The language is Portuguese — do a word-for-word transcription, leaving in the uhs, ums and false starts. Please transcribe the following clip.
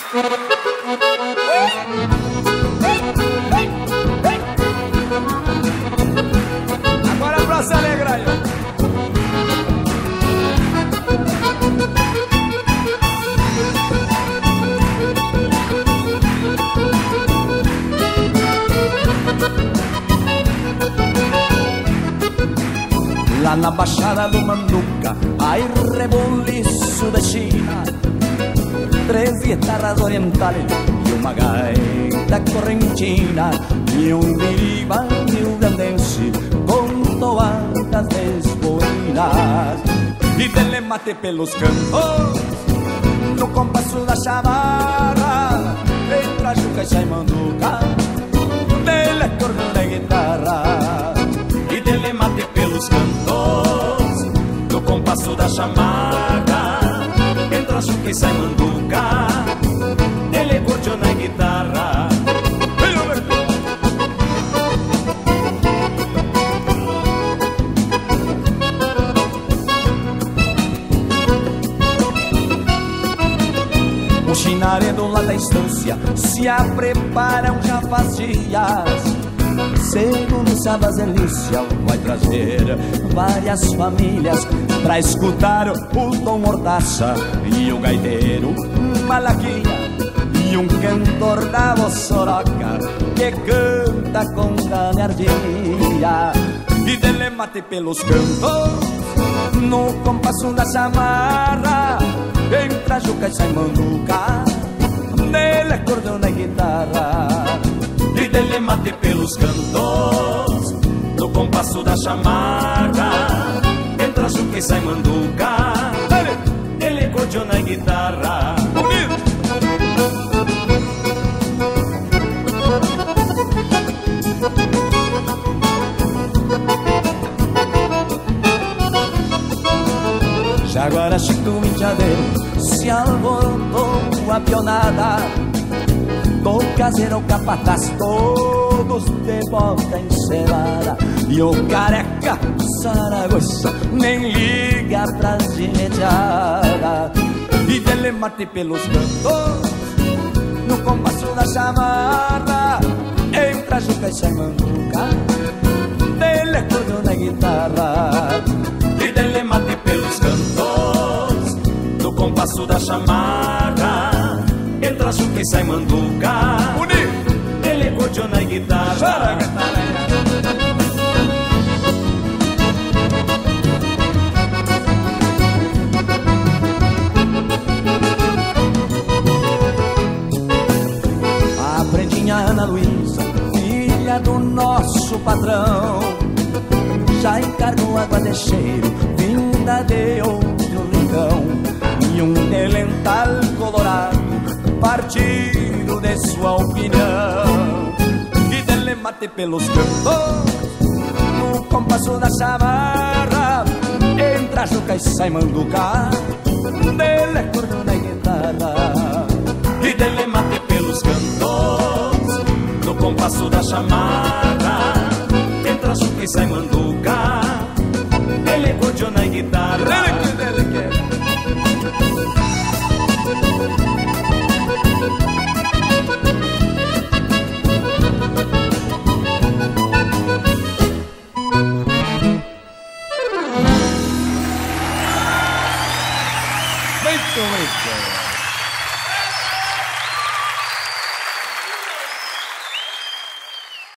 Agora pra se alegrar aí, ó. Lá na Baixada do Manduca, aí reboliço da China, três guitarras orientais e uma gaita correntina, e um biriba rio-grandense com toadas desboinas, e telemate pelos cantos no compasso da chavarra, entra juca e sai manduca, dele é corno da guitarra, e telemate pelos cantos no compasso da chamarra, entra juca e sai manduca, ele é corno na guitarra. O chinaredo lá da estância se a preparam já faz dias. Segundo Sabas Elícia vai trazer várias famílias pra escutar o Tom Mortaça e o gaiteiro Malaquia e um cantor da Vossoroca que canta com galhardia, e telemate pelos cantos no compasso da chamarra, entra juca e sai manduca, nele é cordão e guitarra, e telemate pelos cantos no compasso da chamarra, entra juca e sai manduca, ele é cordão e guitarra. Já agora Chico Indiadeiro se alvorotou a pionada, do caseiro ao capataz todos de volta encerada, e o careca Saragossa nem liga pras imediadas, e telemate pelos cantos no compasso da chamarra, entra juca e sai manduca, dele é cordão na guitarra, e telemate pelos cantos no compasso da chamarra, entra juca e sai manduca, ele é cordão na guitarra. A Ana Luísa, filha do nosso patrão, já encargou água de cheiro, vinda de outro rincão, e um delental colorado, partido de sua opinião, e telemate pelos cantos no compasso da chamarra, entra juca e sai manduca, dele é cordão na guitarra, e telemate pelos cantos no compasso da chamarra, entra juca e sai manduca,